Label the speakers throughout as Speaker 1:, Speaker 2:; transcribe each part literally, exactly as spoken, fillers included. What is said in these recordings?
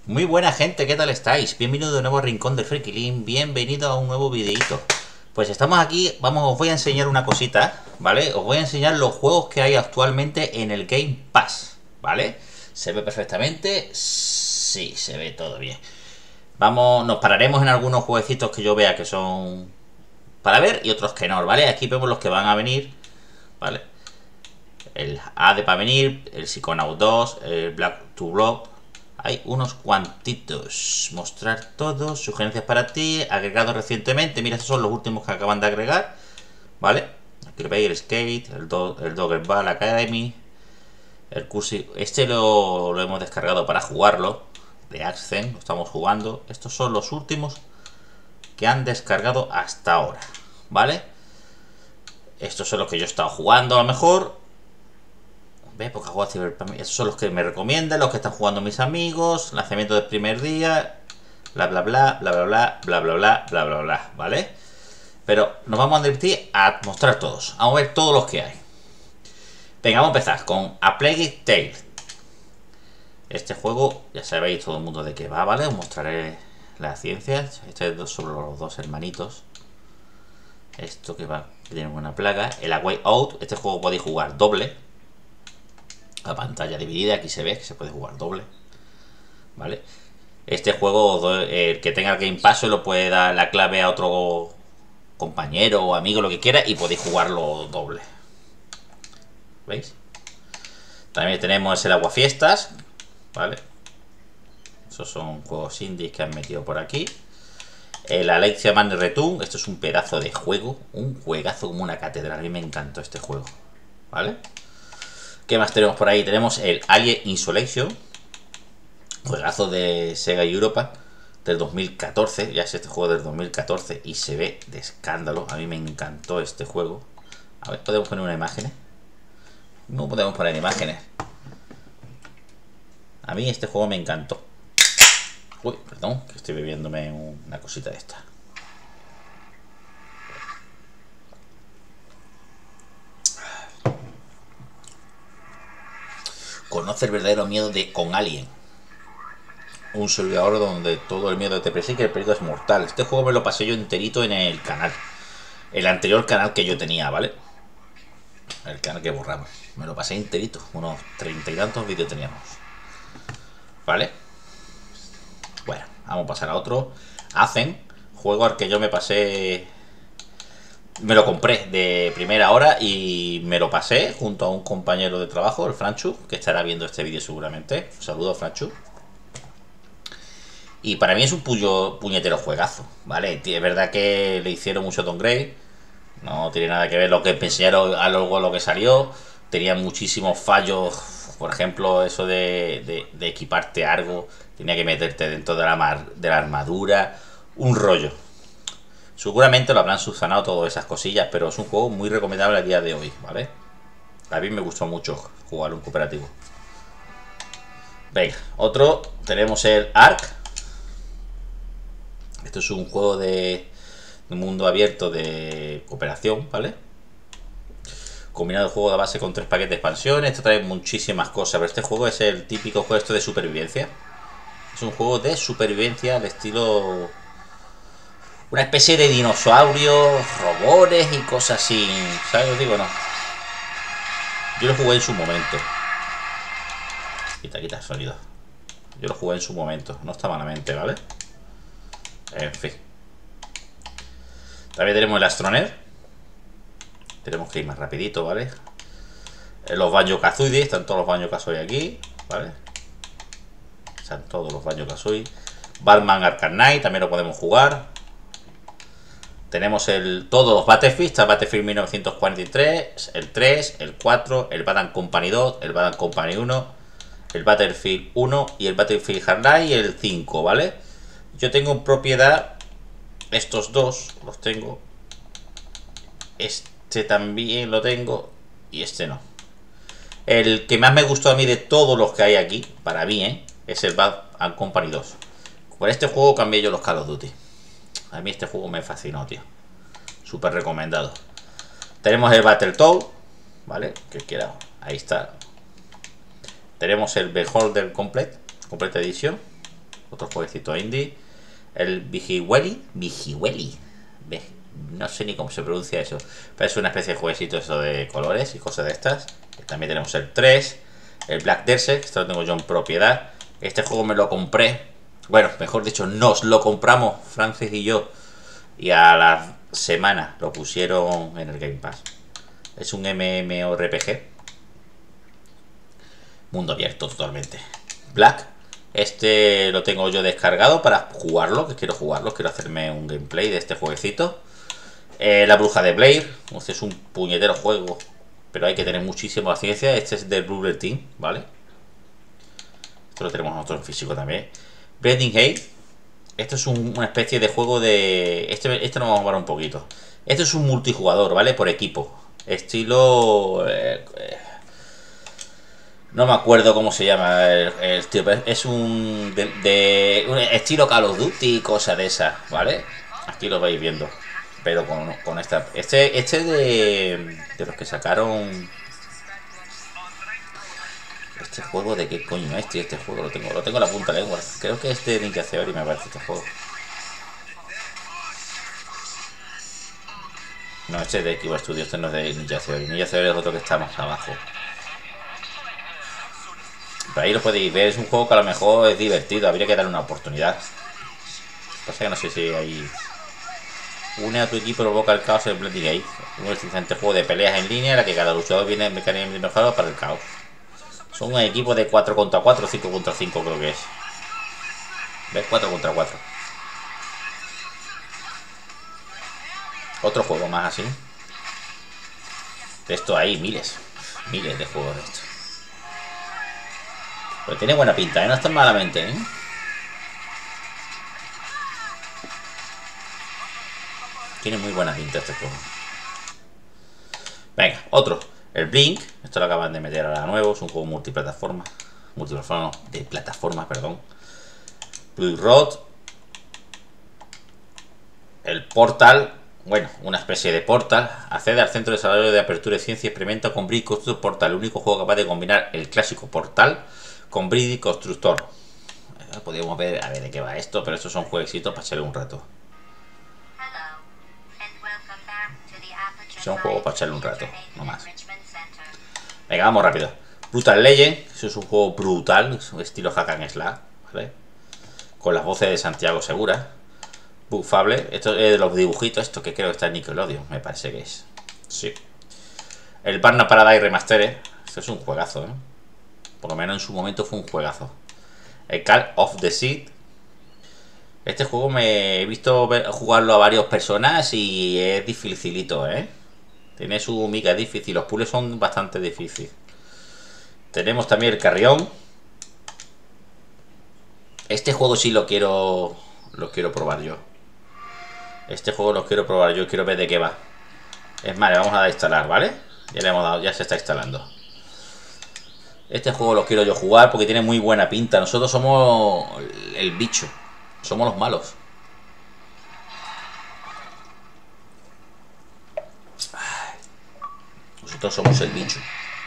Speaker 1: Muy buena gente, ¿qué tal estáis? Bienvenido de nuevo a Rincón del Frikilín, bienvenido a un nuevo videito. Pues estamos aquí, vamos, os voy a enseñar una cosita, ¿vale? Os voy a enseñar los juegos que hay actualmente en el Game Pass, ¿vale? ¿Se ve perfectamente? Sí, se ve todo bien. Vamos, nos pararemos en algunos jueguecitos que yo vea que son para ver y otros que no, ¿vale? Aquí vemos los que van a venir, ¿vale? El A D para venir, el Psychonaut dos, el Black to Block. Hay unos cuantitos. Mostrar todos. Sugerencias para ti. Agregados recientemente. Mira, estos son los últimos que acaban de agregar. ¿Vale? Aquí lo veis, el Skate, el, Do el Dogger Ball Academy. El Cursi. Este lo, lo hemos descargado para jugarlo. De Accent. Lo estamos jugando. Estos son los últimos que han descargado hasta ahora. ¿Vale? Estos son los que yo he estado jugando a lo mejor. ¿Ves? Porque juego Cyberpunk. Esos son los que me recomiendan, los que están jugando mis amigos. Lanzamiento del primer día. Bla bla bla, bla bla bla, bla bla bla, bla bla bla, ¿vale? Pero nos vamos a divertir a mostrar todos. Vamos a ver todos los que hay. Venga, vamos a empezar con A Plague Tale. Este juego, ya sabéis todo el mundo de qué va, ¿vale? Os mostraré las ciencias. Este es sobre los dos hermanitos. Esto que va, que tiene una plaga. El A Way Out. Este juego podéis jugar doble. La pantalla dividida, aquí se ve que se puede jugar doble, ¿vale? Este juego, el que tenga el Game Pass lo puede dar la clave a otro compañero o amigo, lo que quiera, y podéis jugarlo doble. ¿Veis? También tenemos el Aguafiestas, ¿vale? Esos son juegos indies que han metido por aquí. El Alexia Man Return, esto es un pedazo de juego, un juegazo como una catedral. A mí me encantó este juego, ¿vale? ¿Qué más tenemos por ahí? Tenemos el Alien Isolation, juegazo de Sega Europa del dos mil catorce. Ya es este juego del dos mil catorce y se ve de escándalo. A mí me encantó este juego. A ver, ¿podemos poner una imagen? No podemos poner imágenes. A mí este juego me encantó. Uy, perdón, que estoy bebiéndome una cosita de esta. Conoce el verdadero miedo de Con Alien. Un servidor donde todo el miedo te persigue y que el peligro es mortal. Este juego me lo pasé yo enterito en el canal. El anterior canal que yo tenía, ¿vale? El canal que borramos. Me lo pasé enterito. Unos treinta y tantos vídeos teníamos. ¿Vale? Bueno, vamos a pasar a otro. Hacen. Juego al que yo me pasé... Me lo compré de primera hora y me lo pasé junto a un compañero de trabajo, el Franchu, que estará viendo este vídeo seguramente. Un saludo, Franchu. Y para mí es un puño, puñetero juegazo, ¿vale? Es verdad que le hicieron mucho downgrade. No tiene nada que ver lo que me enseñaron a luego lo que salió. Tenía muchísimos fallos. Por ejemplo, eso de, de, de equiparte algo. Tenía que meterte dentro de la, de la armadura. Un rollo. Seguramente lo habrán subsanado todas esas cosillas, pero es un juego muy recomendable a día de hoy, ¿vale? A mí me gustó mucho jugar un cooperativo. Venga, otro, tenemos el Ark. Esto es un juego de, de mundo abierto de cooperación, ¿vale? Combinado el juego de base con tres paquetes de expansiones. Esto trae muchísimas cosas, pero este juego es el típico juego esto de supervivencia. Es un juego de supervivencia de estilo... Una especie de dinosaurios, robots y cosas así. ¿Sabes? Os digo, no. Yo lo jugué en su momento. Quita, quita el sonido. Yo lo jugué en su momento. No está malamente, ¿vale? En fin. También tenemos el Astronet. Tenemos que ir más rapidito, ¿vale? Los Banjo-Kazooie. Están todos los Banjo-Kazooie aquí, ¿vale? Están todos los Banjo-Kazooie. Batman Arkham Knight también lo podemos jugar. Tenemos el, todos los Battlefield, está el Battlefield mil novecientos cuarenta y tres, el tres, el cuatro, el Bad Company dos, el Bad Company uno, el Battlefield uno y el Battlefield Hardline y el cinco, ¿vale? Yo tengo en propiedad estos dos, los tengo. Este también lo tengo y este no. El que más me gustó a mí de todos los que hay aquí, para mí, ¿eh? Es el Bad Company dos. Por este juego cambié yo los Call of Duty. A mí este juego me fascinó, tío. Súper recomendado. Tenemos el Battletoad, ¿vale? Que quiera. Ahí está. Tenemos el Beholder Complete, Complete Edition. otro jueguecito indie. El Vigiweli, Vigiweli, no sé ni cómo se pronuncia eso, pero es una especie de jueguecito eso de colores y cosas de estas. También tenemos el tres, el Black Desert, esto lo tengo yo en propiedad. Este juego me lo compré, bueno, mejor dicho, nos lo compramos Francis y yo, y a la semana lo pusieron en el Game Pass. Es un MMORPG, mundo abierto totalmente. Black, este lo tengo yo descargado para jugarlo, que quiero jugarlo, quiero hacerme un gameplay de este jueguecito. Eh, la Bruja de Blair, este es un puñetero juego, pero hay que tener muchísima paciencia. Este es del Blue Team, ¿vale? Esto lo tenemos nosotros en físico también. Blending Hate, esto es un, una especie de juego de... Este, este nos vamos a jugar un poquito. Esto es un multijugador, ¿vale? Por equipo. Estilo... Eh, eh, no me acuerdo cómo se llama el, el tío, pero es un... De, de un estilo Call of Duty, cosa de esas, ¿vale? Aquí lo vais viendo. Pero con, con esta... Este, este de... De los que sacaron... Este juego, ¿de qué coño es, tío? Este juego lo tengo, lo tengo en la punta de lengua. Creo que es de Ninja Theory, me parece, este juego. No, este es de Kiba Studio, este no es de Ninja Theory. Ninja Theory es otro que está más abajo. Pero ahí lo podéis ver, es un juego que a lo mejor es divertido, habría que darle una oportunidad. Pasa que no sé si hay... Une a tu equipo y provoca el caos en el Blending Gate. Un excelente juego de peleas en línea en la que cada luchador viene mecánicamente mejorado para el caos. Son un equipo de cuatro contra cuatro, cinco contra cinco creo que es. ¿Ves? cuatro contra cuatro. Otro juego más así. De esto hay miles. Miles de juegos de esto. Pero tiene buena pinta, ¿eh? No está malamente, ¿eh? Tiene muy buena pinta este juego. Venga, otro. El Blink. Esto lo acaban de meter ahora nuevo. Es un juego multiplataforma. Multiplataforma, no, de plataforma, perdón. Blue Road. El Portal. Bueno, una especie de Portal. Accede al Centro de Desarrollo de Apertura de Ciencia y experimenta con Bridge Constructor Portal. El único juego capaz de combinar el clásico Portal con Bridge Constructor. Podríamos ver a ver de qué va esto, pero estos son jueguecitos para echarle un rato. Son juegos para echarle un rato, no más. Venga, vamos rápido. Brutal Legend, eso es un juego brutal, es un estilo hack and slash, ¿vale? Con las voces de Santiago Segura. Bugfable, esto es de los dibujitos, esto que creo que está en Nickelodeon, me parece que es. Sí. El Burnout Paradise Remastered, esto es un juegazo, ¿eh? Por lo menos en su momento fue un juegazo. El Call of the Sea. Este juego me he visto jugarlo a varias personas y es dificilito, ¿eh? Tiene su mica difícil, los puzzles son bastante difíciles. Tenemos también el Carrión. Este juego sí lo quiero lo quiero probar yo. Este juego lo quiero probar yo, quiero ver de qué va. Es más, le vamos a dar a instalar, ¿vale? Ya le hemos dado, ya se está instalando. Este juego lo quiero yo jugar porque tiene muy buena pinta. Nosotros somos el bicho. Somos los malos. Nosotros somos el bicho.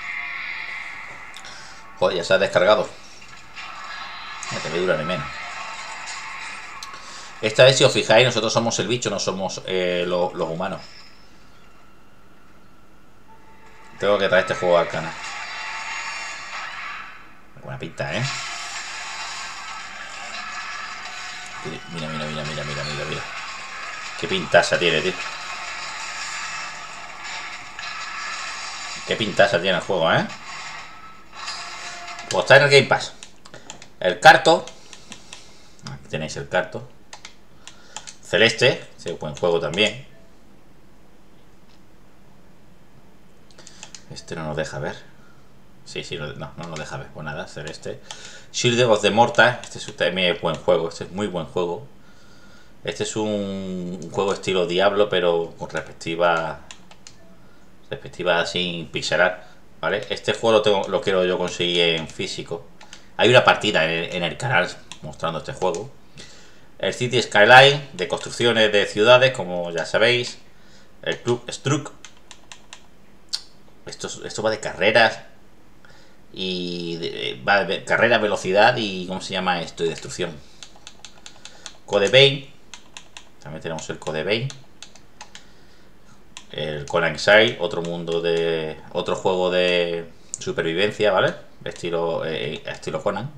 Speaker 1: Joder, ya se ha descargado. No te me dura ni menos. Esta vez, si os fijáis, nosotros somos el bicho, no somos eh, lo, los humanos. Tengo que traer este juego al canal. Buena pinta, ¿eh? Mira, mira, mira, mira, mira, mira, mira. Qué pintaza tiene, tío. Qué pintaza tiene el juego, ¿eh? Pues está en el Game Pass. El Carto. Aquí tenéis el Carto. Celeste. Sí, buen juego también. Este no nos deja ver. Sí, sí, no, no nos deja ver. Pues nada, Celeste. Shield of the Mortal. Este es también buen juego. Este es muy buen juego. Este es un, un juego estilo Diablo, pero con respectiva respectiva sin pixelar, ¿vale? Este juego lo tengo, lo quiero yo conseguir en físico. Hay una partida en, en el canal mostrando este juego. El City Skyline, de construcciones de ciudades, como ya sabéis. El Club Struck. Esto, esto va de carreras. Y de, va de carrera, velocidad y ¿cómo se llama esto? Y destrucción. Code Vein. También tenemos el Code Vein. El Conan Exile, otro mundo de... otro juego de supervivencia, ¿vale? Estilo, eh, estilo Conan.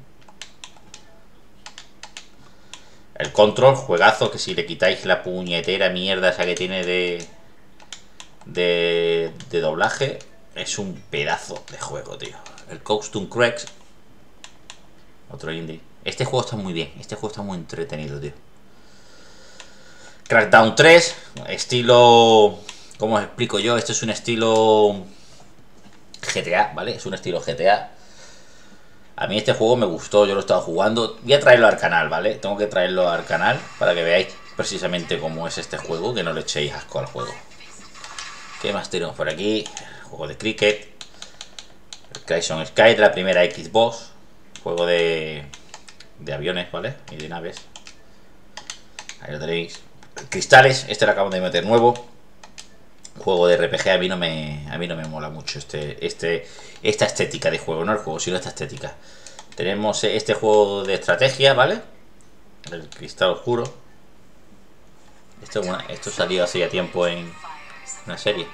Speaker 1: El Control, juegazo, que si le quitáis la puñetera mierda esa que tiene de... de, de doblaje, es un pedazo de juego, tío. El Costume Cracks, otro indie. Este juego está muy bien, este juego está muy entretenido, tío. Crackdown tres, estilo... ¿cómo os explico yo? Este es un estilo G T A, ¿vale? Es un estilo G T A. A mí este juego me gustó, yo lo he estado jugando. Voy a traerlo al canal, ¿vale? Tengo que traerlo al canal para que veáis precisamente cómo es este juego, que no le echéis asco al juego. ¿Qué más tenemos por aquí? Juego de cricket. El Crimson Sky de la primera Xbox. Juego de, de aviones, ¿vale? Y de naves. Ahí lo tenéis. Cristales, este lo acabo de meter nuevo. Juego de R P G, a mí no me a mí no me mola mucho este este esta estética de juego, no el juego, sino esta estética. Tenemos este juego de estrategia, ¿vale? El Cristal Oscuro. Esto, bueno, esto salió hace ya tiempo en una serie.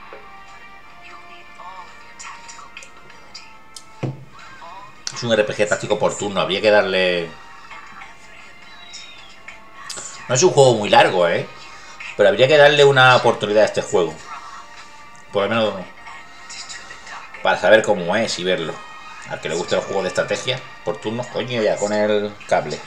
Speaker 1: Es un R P G táctico por turno, habría que darle... No es un juego muy largo, ¿eh? Pero habría que darle una oportunidad a este juego. Por lo menos para saber cómo es y verlo. Al que le guste los juegos de estrategia por turnos, coño, ya con el cable.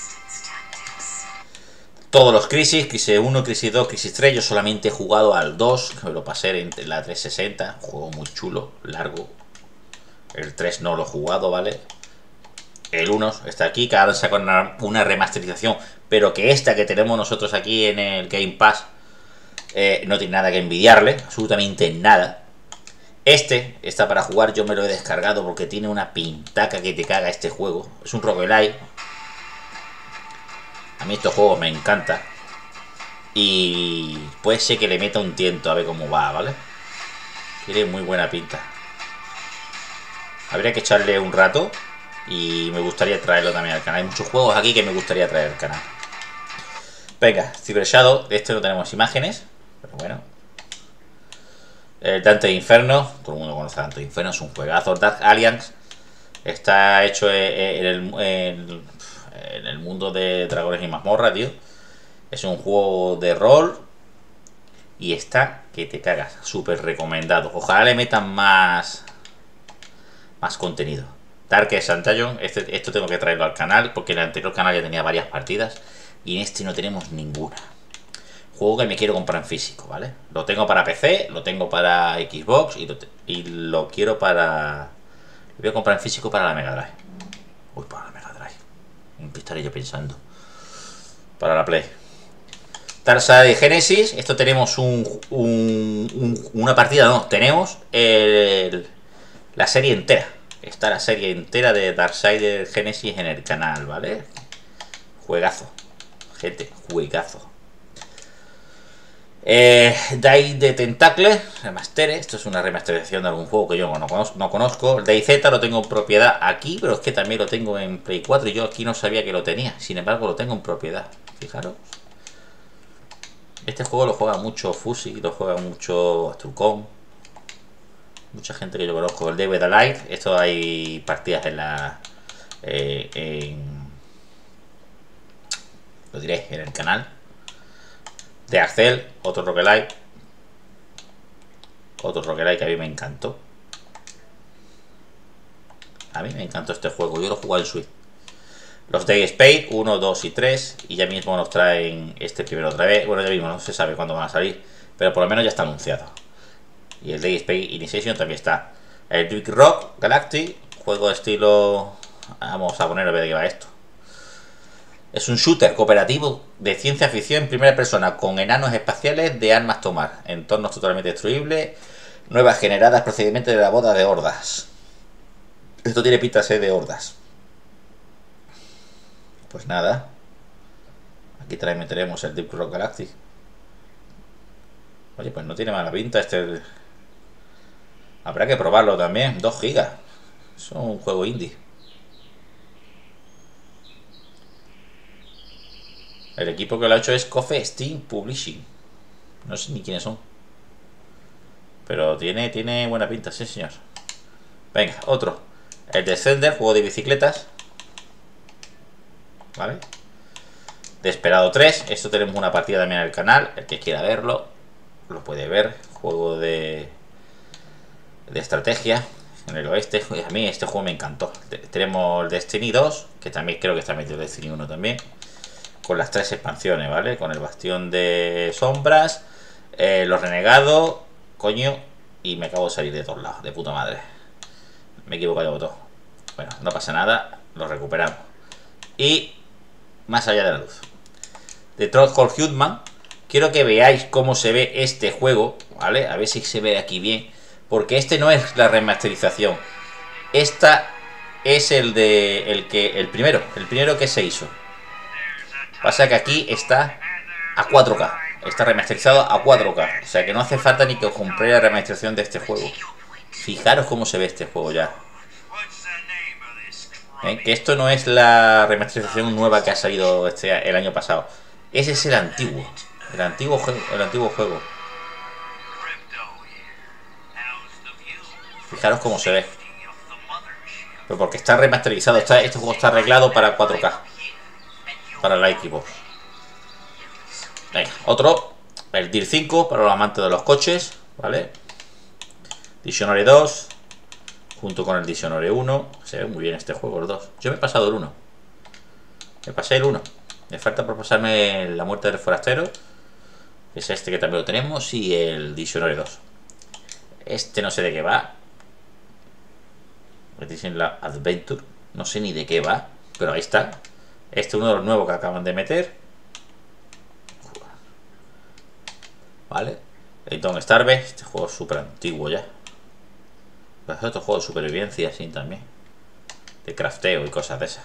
Speaker 1: Todos los Crisis, Crisis uno, Crisis dos, Crisis tres. Yo solamente he jugado al dos, que me lo pasé en la trescientos sesenta. Un juego muy chulo, largo. El tres no lo he jugado, ¿vale? El uno está aquí, que ahora sacan una, una remasterización, pero que esta que tenemos nosotros aquí en el Game Pass eh, no tiene nada que envidiarle, absolutamente nada. Este está para jugar, yo me lo he descargado porque tiene una pintaca que te caga este juego. Es un roguelike. A mí estos juegos me encantan. Y puede ser que le meta un tiento a ver cómo va, ¿vale? Tiene muy buena pinta. Habría que echarle un rato. Y me gustaría traerlo también al canal. Hay muchos juegos aquí que me gustaría traer al canal. Venga, Cyber Shadow. De este no tenemos imágenes, pero bueno. El Dante Inferno. Todo el mundo conoce a Dante Inferno. Es un juegazo. Dark Alliance. Está hecho en el, en, en el mundo de Dragones y Mazmorra, tío. Es un juego de rol. Y está que te cagas. Súper recomendado. Ojalá le metan más Más contenido. Darkest Antagon, este, esto tengo que traerlo al canal porque en el anterior canal ya tenía varias partidas y en este no tenemos ninguna. Juego que me quiero comprar en físico, ¿vale? Lo tengo para P C, lo tengo para Xbox y lo, y lo quiero para... Lo voy a comprar en físico para la Mega Drive. Uy, para la Mega Drive. ¿En qué estaré yo pensando? Para la Play. Tarsa de Genesis, esto tenemos un, un, un, una partida, no, tenemos el, la serie entera. Está la serie entera de Darksiders Genesis en el canal, ¿vale? Juegazo. Gente, juegazo. Eh, Day de Tentacle, remaster. Esto es una remasterización de algún juego que yo no conozco. No conozco. El DayZ lo tengo en propiedad aquí, pero es que también lo tengo en Play cuatro y yo aquí no sabía que lo tenía. Sin embargo, lo tengo en propiedad. Fijaros. Este juego lo juega mucho Fusi, lo juega mucho Astrucon. Mucha gente que yo conozco. El Dead Alive. Esto hay partidas en la... Eh, en, lo diré en el canal. De Axel, otro roguelike. Otro roguelike que a mí me encantó. A mí me encantó este juego. Yo lo jugué en Switch. Los Day Spade, uno, dos y tres. Y ya mismo nos traen este primero otra vez. Bueno, ya mismo no se sabe cuándo van a salir. Pero por lo menos ya está anunciado. Y el Day Spade Initiation también está. El Big Rock Galactic, juego de estilo... Vamos a poner a ver de qué va esto. Es un shooter cooperativo de ciencia ficción en primera persona con enanos espaciales de armas tomar. Entornos totalmente destruibles. Nuevas generadas procedimientos de la boda de hordas. Esto tiene pinta de ser de hordas. Pues nada. Aquí también meteremos el Deep Rock Galactic. Oye, pues no tiene mala pinta este... Habrá que probarlo también. dos gigas. Es un juego indie. El equipo que lo ha hecho es Coffee Steam Publishing. No sé ni quiénes son. Pero tiene, tiene buena pinta, sí señor. Venga, otro. El Descender, juego de bicicletas. ¿Vale? Desperado tres. Esto tenemos una partida también en el canal. El que quiera verlo, lo puede ver. Juego de, de estrategia en el oeste. A mí este juego me encantó. Tenemos el Destiny dos, que también creo que está metido el Destiny uno también. Con las tres expansiones, ¿vale? Con el Bastión de Sombras, eh, los Renegados, coño, y me acabo de salir de todos lados, de puta madre. Me he equivocado de botón. Bueno, no pasa nada, lo recuperamos. Y Más allá de la luz. De Trollhall Huntman. Quiero que veáis cómo se ve este juego, ¿vale? A ver si se ve aquí bien. Porque este no es la remasterización. Esta es el de el que el primero, el primero que se hizo. Pasa que aquí está a cuatro K. Está remasterizado a cuatro K. O sea que no hace falta ni que os compréis la remasterización de este juego. Fijaros cómo se ve este juego ya. ¿Eh? Que esto no es la remasterización nueva que ha salido este, el año pasado. Ese es el antiguo. El antiguo juego. El antiguo juego. Fijaros cómo se ve. Pero porque está remasterizado. Está, este juego está arreglado para cuatro K. Para la Xbox. Venga, otro. El Dirt cinco para los amantes de los coches. ¿Vale? Dishonored dos. Junto con el Dishonored uno. Se ve muy bien este juego, el dos. Yo me he pasado el uno. Me pasé el uno. Me falta por pasarme La muerte del forastero. Que es este que también lo tenemos. Y el Dishonored dos. Este no sé de qué va. Dicen la Adventure. No sé ni de qué va. Pero ahí está. Este es uno de los nuevos que acaban de meter. Vale. El Don't Starve. Este juego es súper antiguo ya. Es otro juego de supervivencia así también. De crafteo y cosas de esas.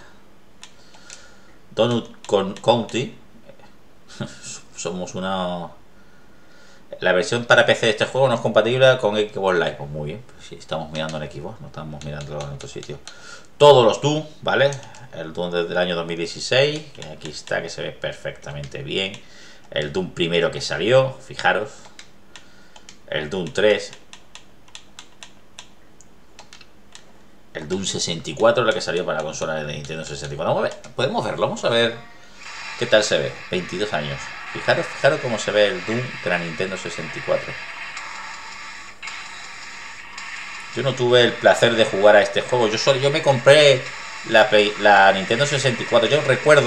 Speaker 1: Donut County. Somos una... La versión para P C de este juego no es compatible con Xbox Live. Pues muy bien. Si estamos mirando en Xbox, no estamos mirando en otro sitio. Todos los Doom, ¿vale? El Doom desde el año dos mil dieciséis. Que aquí está, que se ve perfectamente bien. El Doom primero que salió, fijaros. El Doom tres. El Doom sesenta y cuatro, la que salió para la consola de Nintendo sesenta y cuatro. Vamos a ver, podemos verlo, vamos a ver qué tal se ve. veintidós años. Fijaros, fijaros cómo se ve el Doom de la Nintendo sesenta y cuatro. Yo no tuve el placer de jugar a este juego. Yo solo, yo me compré la, Play, la Nintendo sesenta y cuatro. Yo recuerdo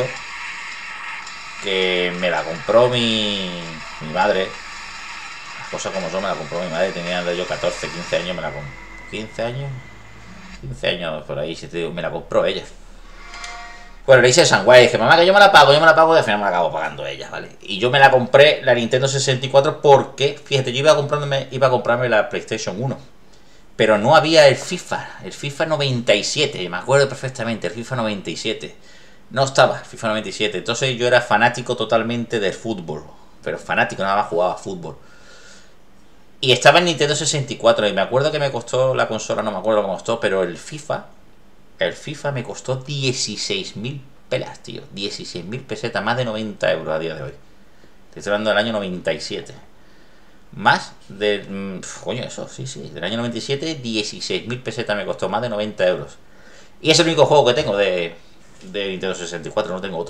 Speaker 1: que me la compró mi, mi madre. Las cosas como son, me la compró mi madre. Tenía yo catorce, quince años, me la compró. ¿quince años? quince años por ahí, si te digo, me la compró ella. Bueno, le hice a Sanguay, dije, mamá, que yo me la pago, yo me la pago, de final me la acabo pagando ella, ¿vale? Y yo me la compré, la Nintendo sesenta y cuatro, porque, fíjate, yo iba a comprándome, iba a comprarme la PlayStation uno. Pero no había el FIFA, el FIFA noventa y siete, me acuerdo perfectamente, el FIFA noventa y siete. No estaba, FIFA noventa y siete. Entonces yo era fanático totalmente del fútbol. Pero fanático, nada más jugaba fútbol. Y estaba en Nintendo sesenta y cuatro. Y me acuerdo que me costó la consola, no me acuerdo cómo costó, pero el FIFA, el FIFA me costó dieciséis mil pelas, tío. dieciséis mil pesetas, más de noventa euros a día de hoy. Estoy hablando del año noventa y siete. Más de... Mmm, coño, eso, sí, sí. Del año noventa y siete, dieciséis mil pesetas me costó, más de noventa euros. Y es el único juego que tengo de, de Nintendo sesenta y cuatro, no tengo otro.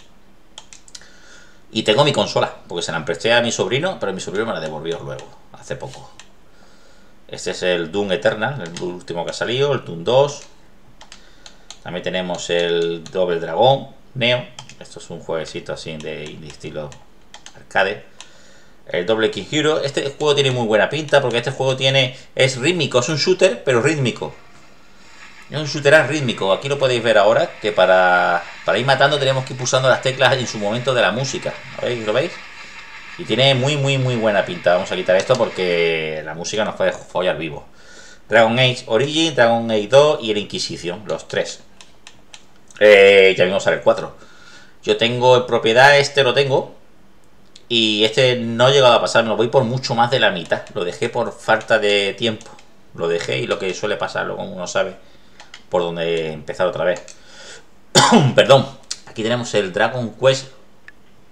Speaker 1: Y tengo mi consola, porque se la presté a mi sobrino, pero mi sobrino me la devolvió luego, hace poco. Este es el Doom Eternal, el último que ha salido, el Doom dos. También tenemos el Double Dragon Neo. Esto es un jueguecito así de, de estilo arcade. El Double King Hero. Este juego tiene muy buena pinta, porque este juego tiene es rítmico, es un shooter, pero rítmico. Es un shooter rítmico. Aquí lo podéis ver ahora, que para, para ir matando tenemos que ir pulsando las teclas en su momento de la música. ¿Veis? ¿Lo veis? Y tiene muy, muy, muy buena pinta. Vamos a quitar esto porque la música nos puede follar vivo. Dragon Age Origin, Dragon Age dos y el Inquisition, los tres. Eh, ya vimos a el cuatro. Yo tengo en propiedad, este lo tengo. Y este no he llegado a pasar, me lo voy por mucho más de la mitad. Lo dejé por falta de tiempo. Lo dejé y lo que suele pasar, como uno sabe, por donde empezar otra vez. Perdón. Aquí tenemos el Dragon Quest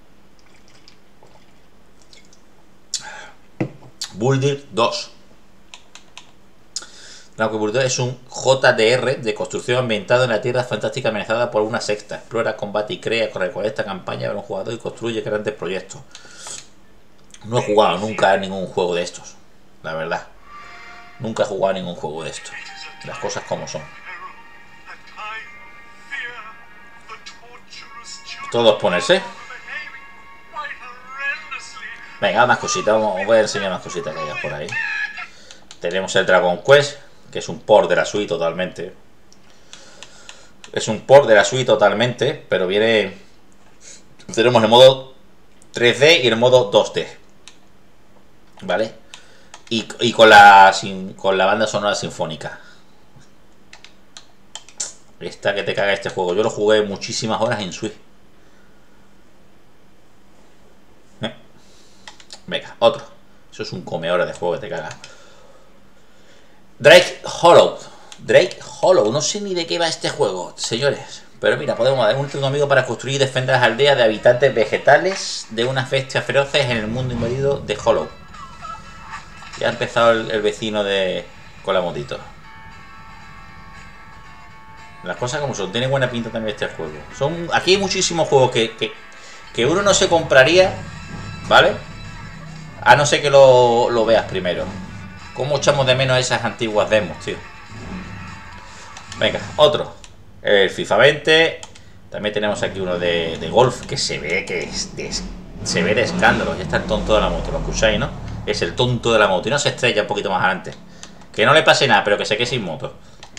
Speaker 1: Builder dos. Dragon Quest Builder es un J D R de construcción ambientado en la Tierra fantástica amenazada por una secta. Explora, combate y crea, recolecta campaña para un jugador y construye grandes proyectos. No he jugado nunca a ningún juego de estos, la verdad. Nunca he jugado a ningún juego de estos. Las cosas como son. Todos ponerse. Venga, más cositas. Os voy a enseñar más cositas que hay por ahí. Tenemos el Dragon Quest, que es un port de la suite totalmente. Es un port de la suite totalmente, pero viene... Tenemos el modo tres D y el modo dos D. ¿Vale? Y, y con, la, sin, con la banda sonora sinfónica. Esta que te caga este juego. Yo lo jugué muchísimas horas en Switch. ¿Eh? Venga, otro. Eso es un come hora de juego que te caga. Drake Hollow. Drake Hollow. No sé ni de qué va este juego, señores. Pero mira, podemos dar un último amigo para construir y defender las aldeas de habitantes vegetales de unas bestias feroces en el mundo invadido de Hollow. Ya ha empezado el, el vecino de con la motito. Las cosas como son. Tiene buena pinta también este juego. Son aquí hay muchísimos juegos que, que, que uno no se compraría, ¿vale? A no ser que lo, lo veas primero. ¿Cómo echamos de menos esas antiguas demos, tío? Venga, otro. El FIFA veinte. También tenemos aquí uno de, de golf que se ve que es de, se ve de escándalo. Ya está el tonto de la moto, ¿lo escucháis, no? Es el tonto de la moto y no se estrella un poquito más adelante. Que no le pase nada, pero que se quede sin moto.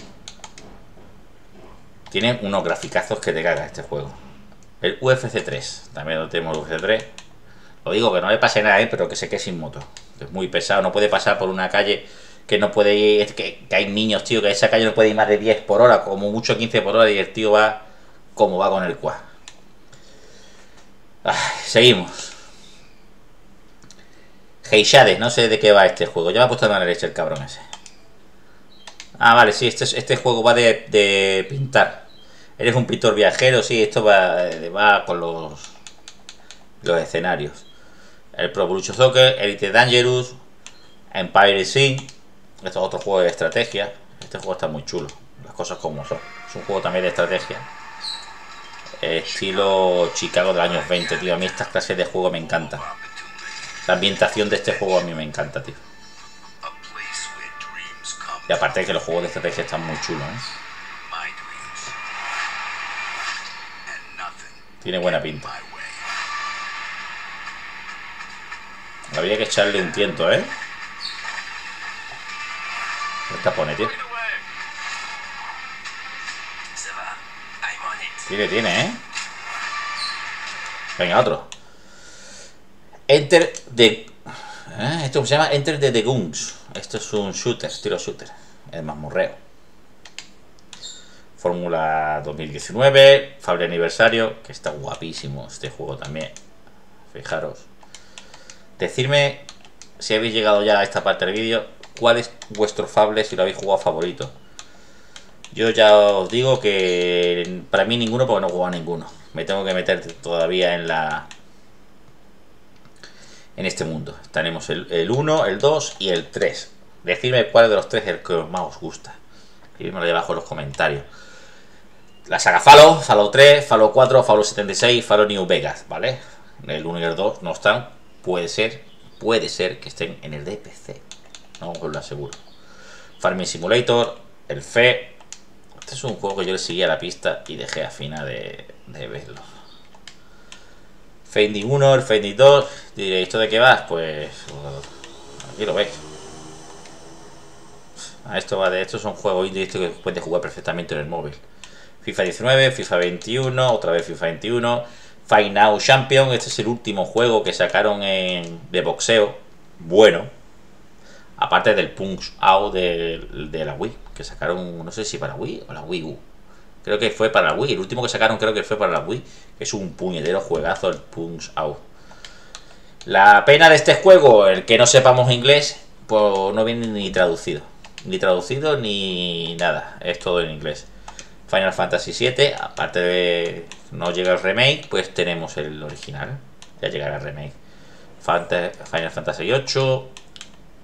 Speaker 1: Tiene unos graficazos que te caga este juego. El U F C tres. También lo tenemos el U F C tres. Lo digo que no le pase nada, ¿eh? Pero que se quede sin moto. Es muy pesado. No puede pasar por una calle que no puede ir. Que, que hay niños, tío, que esa calle no puede ir más de diez por hora. Como mucho quince por hora. Y el tío va como va con el quad. Ay, seguimos. Heishades, no sé de qué va este juego. Ya me ha puesto de la derecha el cabrón ese. Ah, vale, sí, este, este juego va de, de pintar. Eres un pintor viajero, sí, esto va, va con los, los escenarios. El Pro Evolution Soccer, Elite Dangerous, Empire Sin. Esto es otro juego de estrategia. Este juego está muy chulo, las cosas como son. Es un juego también de estrategia. Estilo Chicago de los años veinte, tío. A mí estas clases de juego me encantan. La ambientación de este juego a mí me encanta, tío. Y aparte de que los juegos de estrategia están muy chulos, ¿eh? Tiene buena pinta. Habría que echarle un tiento, ¿eh? ¿Qué pone, tío? Tiene, tiene, ¿eh? Venga, otro. Enter the... ¿Eh? Esto se llama Enter the, the Guns. Esto es un shooter, estilo shooter. Es mazmorreo. Fórmula dos mil diecinueve. Fable aniversario. Que está guapísimo este juego también. Fijaros. Decidme, si habéis llegado ya a esta parte del vídeo, cuál es vuestro Fable, si lo habéis jugado favorito. Yo ya os digo que para mí ninguno, porque no he jugado a ninguno. Me tengo que meter todavía en la... en este mundo. Tenemos el uno, el dos y el tres. Decidme cuál de los tres es el que más os gusta. Escribidmelo ahí abajo en los comentarios. La saga Fallout, Fallout tres, Fallout cuatro, Fallout setenta y seis, Fallout New Vegas, ¿vale? El uno y el dos no están. Puede ser, puede ser que estén en el de P C. No os lo aseguro. Farming Simulator, el F E. Este es un juego que yo le seguía la pista y dejé a fina de, de verlo. Fading uno, el Fading dos. Diréis, ¿esto de qué vas? Pues aquí lo veis. A esto va de estos son juegos indie que puedes jugar perfectamente en el móvil. FIFA diecinueve, FIFA veintiuno, otra vez FIFA veintiuno, Fight Now Champion. Este es el último juego que sacaron en, de boxeo. Bueno, aparte del Punch Out de, de la Wii, que sacaron, no sé si para Wii o la Wii U. Creo que fue para la Wii. El último que sacaron creo que fue para la Wii. Que es un puñetero juegazo el Punch Out. La pena de este juego, el que no sepamos inglés, pues no viene ni traducido. Ni traducido ni nada. Es todo en inglés. Final Fantasy siete, aparte de no llega el remake, pues tenemos el original. Ya llegará el remake. Final Fantasy ocho.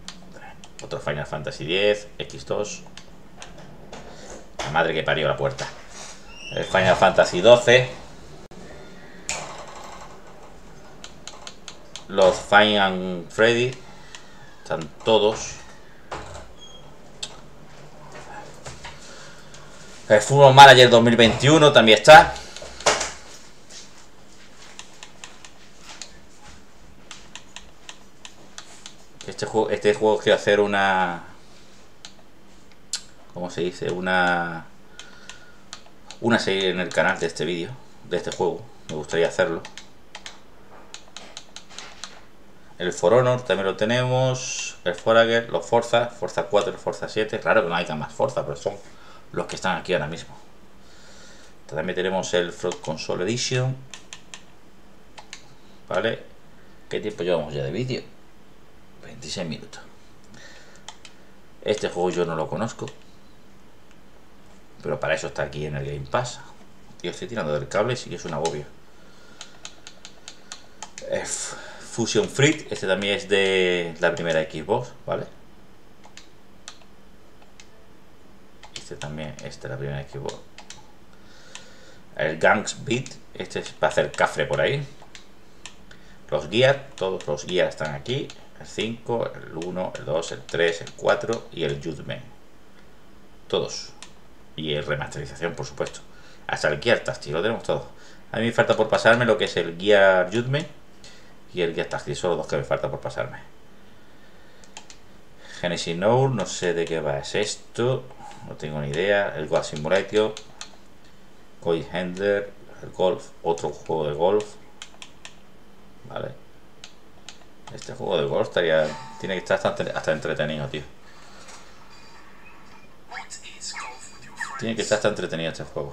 Speaker 1: Otro Final Fantasy diez, equis dos. La madre que parió la puerta. El Final Fantasy doce. Los Final Freddy. Están todos. El Football Manager dos mil veintiuno también está. Este juego, este juego quiero hacer una... ¿Cómo se dice? Una... Una serie en el canal de este vídeo, de este juego. Me gustaría hacerlo. El For Honor también lo tenemos. El Forager, los Forza, Forza cuatro, Forza siete. Claro que no hay más Forza, pero son los que están aquí ahora mismo. También tenemos el Fraud Console Edition. Vale. ¿Qué tiempo llevamos ya de vídeo? veintiséis minutos. Este juego yo no lo conozco, pero para eso está aquí en el Game Pass. Yo estoy tirando del cable, sí que es una agobio. Fusion Freak, este también es de la primera Xbox, ¿vale? Este también es de la primera Xbox. El Gangs Beat, este es para hacer cafre por ahí. Los Gear, todos los Gear están aquí. El cinco, el uno, el dos, el tres, el cuatro y el Judgment. Todos. Y el remasterización, por supuesto. Hasta el Gear Tactics, lo tenemos todo. A mí me falta por pasarme lo que es el Gear Judgment y el Gear Tactics. Son los dos que me falta por pasarme. Genesis Note, no sé de qué va es esto. No tengo ni idea. El Golf Simulator. Coin Handler. El Golf. Otro juego de golf. Vale. Este juego de golf estaría, tiene que estar hasta, hasta entretenido, tío. Tiene que estar hasta entretenido este juego.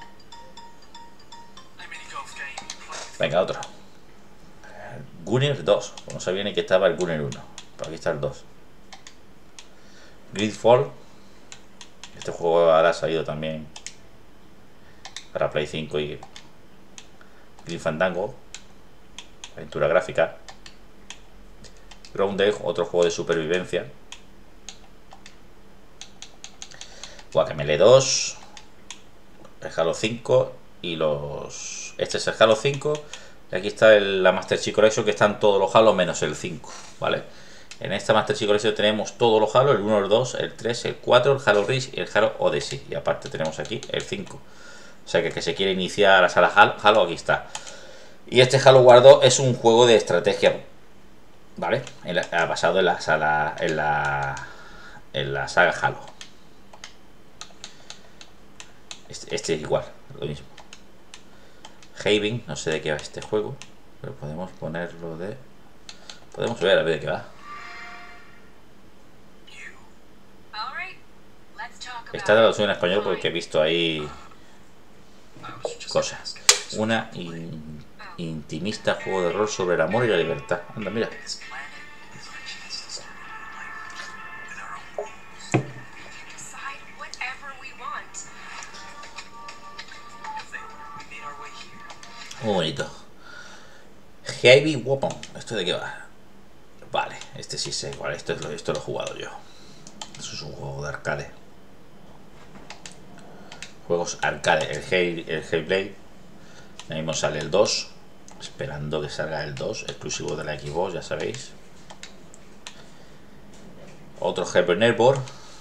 Speaker 1: Venga, otro. Gunner dos. No sabía ni que estaba el Gunner uno. Pero aquí está el dos. Gridfall. Este juego ahora ha salido también para Play cinco y Grim Fandango. Aventura gráfica. Grounded, otro juego de supervivencia. Guacamelee dos. El Halo cinco. Y los... Este es el Halo cinco. Y aquí está el, la Master Chief Collection, que están todos los Halo menos el cinco. ¿Vale? En esta Master Chief Collection tenemos todos los Halo. El uno, el dos, el tres, el cuatro, el Halo Reach y el Halo Odyssey. Y aparte tenemos aquí el cinco. O sea que el que se quiere iniciar a la sala Halo, Halo, aquí está. Y este Halo War dos es un juego de estrategia, ¿vale? En la, basado en la sala, en la, en la saga Halo. Este, este es igual, lo mismo. Haven, no sé de qué va este juego, pero podemos ponerlo de... Podemos ver a ver de qué va. Está traducido en español porque he visto ahí cosas. Una in, intimista juego de rol sobre el amor y la libertad. Anda, mira. Muy bonito. Heavy Weapon. ¿Esto de qué va? Vale, este sí sé cuál. Esto, es lo, esto lo he jugado yo. Eso es un juego de arcade. Juegos arcade. El, Hey, el Hellblade. Ahí mismo sale el dos. Esperando que salga el dos. Exclusivo de la Xbox, ya sabéis. Otro Heaven Airborne.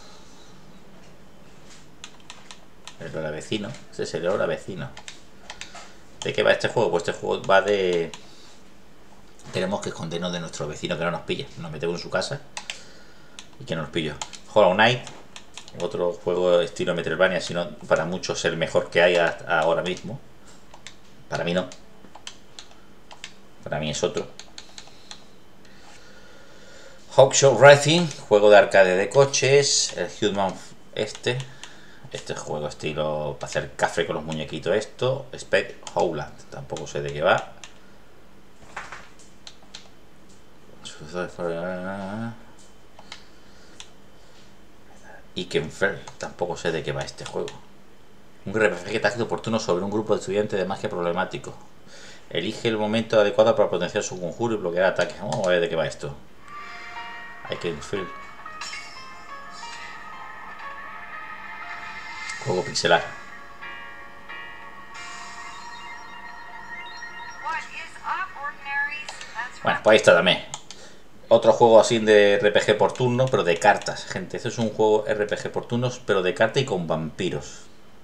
Speaker 1: El hora vecino. Este es el hora vecino. ¿De qué va este juego? Pues este juego va de... Tenemos que escondernos de nuestro vecino que no nos pille. Nos metemos en su casa y que no nos pille. Hollow Knight. Otro juego estilo Metroidvania, sino para muchos el mejor que hay hasta ahora mismo. Para mí no. Para mí es otro. Hawkshaw Racing, juego de arcade de coches. El Human este. Este juego estilo para hacer café con los muñequitos esto. Spec Howland, tampoco sé de qué va. Ikenfell, tampoco sé de qué va este juego. Un R P G táctico oportuno sobre un grupo de estudiantes de magia problemático. Elige el momento adecuado para potenciar su conjuro y bloquear ataques. Vamos a ver de qué va esto. Ikenfell. Juego pixelar. Bueno, pues ahí está también. Otro juego así de R P G por turno, pero de cartas, gente. Este es un juego R P G por turnos, pero de carta y con vampiros.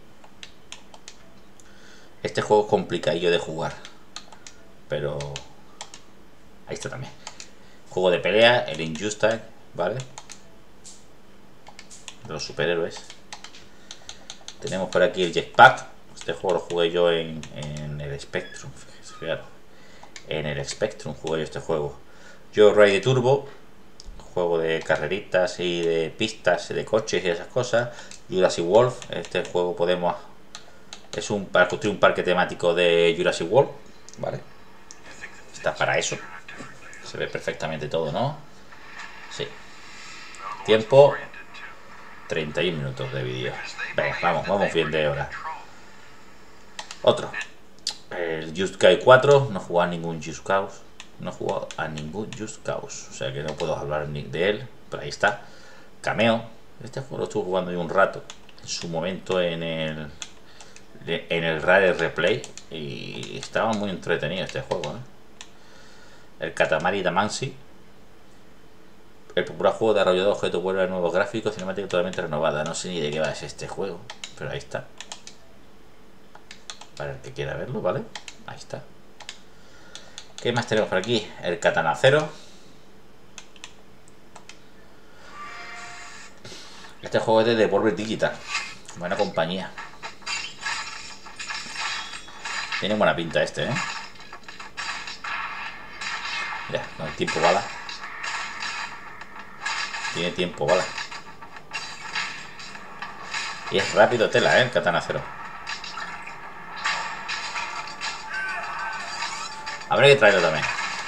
Speaker 1: Este juego es complicadillo de jugar, pero ahí está también. Juego de pelea, el Injustice, ¿vale? De los superhéroes. Tenemos por aquí el Jetpack. Este juego lo jugué yo en, en el Spectrum. Fíjate, en el Spectrum jugué yo este juego. Yo Ride Turbo, juego de carreritas y de pistas, de coches y esas cosas. Jurassic World, este juego podemos... Es un para construir un parque temático de Jurassic World, ¿vale? Está para eso. Se ve perfectamente todo, ¿no? Sí. Tiempo... treinta y un minutos de vídeo. Venga, vamos, vamos bien de hora. Otro. El Just Cause cuatro. No he jugado a ningún Just Cause. No he jugado a ningún Just Cause. O sea que no puedo hablar ni de él. Pero ahí está. Cameo. Este juego lo estuve jugando yo un rato. En su momento en el... En el Rare Replay. Y estaba muy entretenido este juego, ¿eh? El Katamari Damacy. El popular juego de desarrollador de objetos vuelve a nuevos gráficos, cinemática totalmente renovada. No sé ni de qué va este juego, pero ahí está. Para el que quiera verlo, ¿vale? Ahí está. ¿Qué más tenemos por aquí? El Katana Zero. Este juego es de Devolver Digital. Buena compañía. Tiene buena pinta este, ¿eh? Mira, no hay tiempo bala. Tiene tiempo, ¿vale? Y es rápido tela, ¿eh? El Katana Zero. Habrá que traerlo también.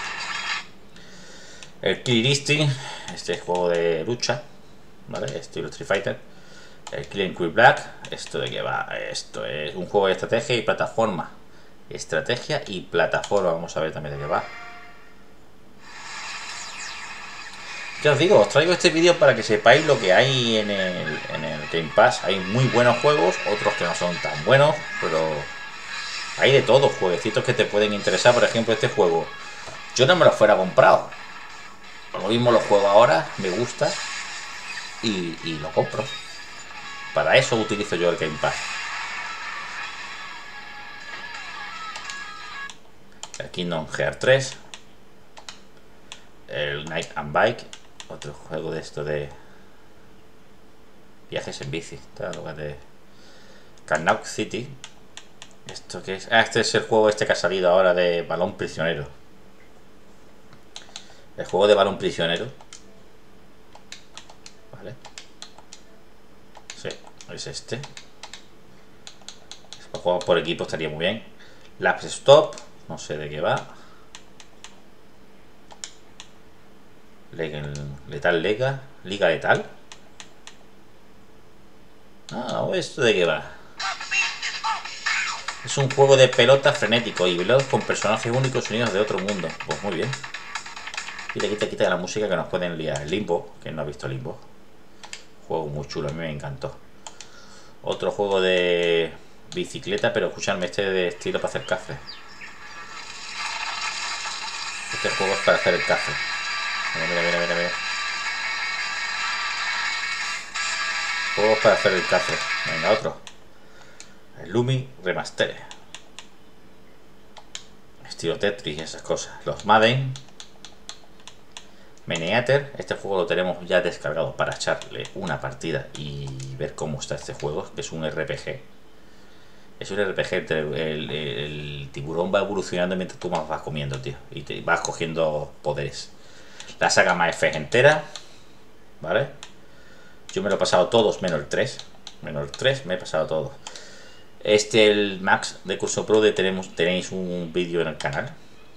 Speaker 1: El Killer Instinct. Este es juego de lucha, ¿vale? Estilo Street Fighter. El Killing Queen Black. ¿Esto de qué va? Esto es un juego de estrategia y plataforma. Estrategia y plataforma. Vamos a ver también de qué va. Ya os digo, os traigo este vídeo para que sepáis lo que hay en el, en el Game Pass. Hay muy buenos juegos, otros que no son tan buenos, pero hay de todo, jueguecitos que te pueden interesar. Por ejemplo, este juego, yo no me lo fuera comprado. Por lo mismo lo juego ahora, me gusta y, y lo compro. Para eso utilizo yo el Game Pass. El Kingdom Hearts tres. El Night and Bike. Otro juego de esto de viajes en bici. Está en lugar de Carnac City. ¿Esto qué es? Ah, este es el juego este que ha salido ahora de balón prisionero. El juego de balón prisionero. Vale. Sí, es este. Si lo jugamos por equipo estaría muy bien. Lapse Stop. No sé de qué va. Letal Lega, Liga Letal. Ah, ¿esto de qué va? Es un juego de pelota frenético y veloz con personajes únicos unidos de otro mundo. Pues muy bien. Quita, quita, quita la música que nos pueden liar. Limbo, que no ha visto Limbo. Juego muy chulo, a mí me encantó. Otro juego de bicicleta, pero escuchadme, este de estilo para hacer café. Este juego es para hacer el café. Mira, mira, mira, mira, mira. Juegos para hacer el café. Venga, otro. El Lumi Remaster. Estilo Tetris y esas cosas. Los Madden. Miniater. Este juego lo tenemos ya descargado para echarle una partida y ver cómo está este juego. Que es un R P G. Es un R P G. El, el, el tiburón va evolucionando mientras tú más vas comiendo, tío. Y te vas cogiendo poderes. La saga Maefes entera, ¿vale? Yo me lo he pasado todos, menos el tres. Menos el tres, me he pasado todo. Este, el Max de Curso Pro, de tenemos, tenéis un vídeo en el canal.